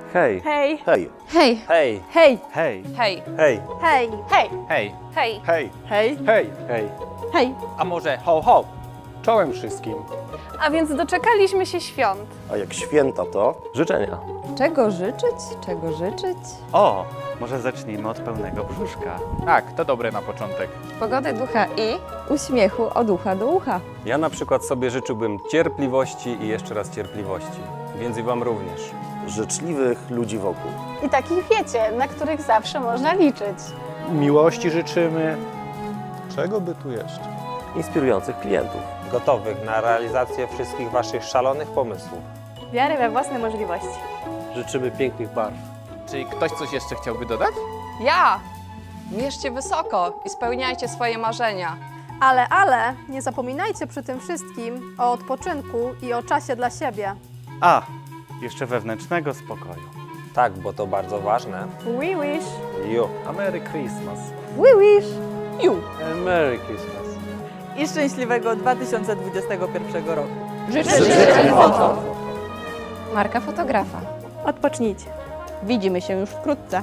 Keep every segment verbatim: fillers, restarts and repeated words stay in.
Hej. Hej. Hej. Hej. Hej. Hej. Hej. Hej. Hej. Hej. Hej. Hej, Hej. hej, Hej. hej, Hej. Hej. a może ho, ho? Czołem wszystkim. A więc doczekaliśmy się świąt. A jak święta to? Życzenia. Czego życzyć? Czego życzyć? O, może zacznijmy od pełnego brzuszka. Tak, to dobre na początek. Pogody ducha i uśmiechu od ucha do ucha. Ja na przykład sobie życzyłbym cierpliwości i jeszcze raz cierpliwości. Więc i wam również. Życzliwych ludzi wokół. I takich wiecie, na których zawsze można liczyć. Miłości życzymy. Czego by tu jeszcze? Inspirujących klientów. Gotowych na realizację wszystkich waszych szalonych pomysłów. Wiary we własne możliwości. Życzymy pięknych barw. Czy ktoś coś jeszcze chciałby dodać? Ja! Mierzcie wysoko i spełniajcie swoje marzenia. Ale, ale, nie zapominajcie przy tym wszystkim o odpoczynku i o czasie dla siebie. A, jeszcze wewnętrznego spokoju. Tak, bo to bardzo ważne. We wish. Jo. A Merry Christmas. We wish you. And Merry Christmas. I szczęśliwego dwa tysiące dwudziestego pierwszego roku. Życzę foto. Marka fotografa. Odpocznijcie. Widzimy się już wkrótce.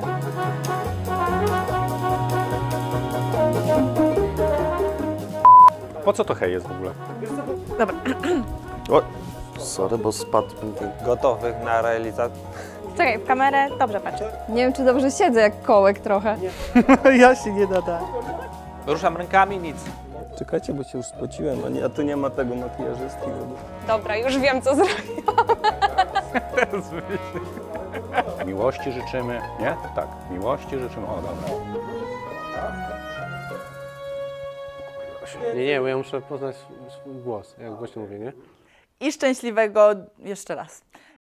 Po co to hej jest w ogóle? Dobra. O, sorry, bo spadł mi ten... Gotowych na realizację... Czekaj, w kamerę dobrze patrzę. Nie wiem, czy dobrze siedzę jak kołek trochę. Ja się nie nadaję. Ruszam rękami, nic. Czekajcie, bo się już spociłem, a, nie, a tu nie ma tego makijażystki. Dobra, już wiem, co zrobić. Miłości życzymy. Nie? Tak. Miłości życzymy. O, dobra. Nie, nie, bo ja muszę poznać swój głos, jak głośno mówię, nie? I szczęśliwego jeszcze raz.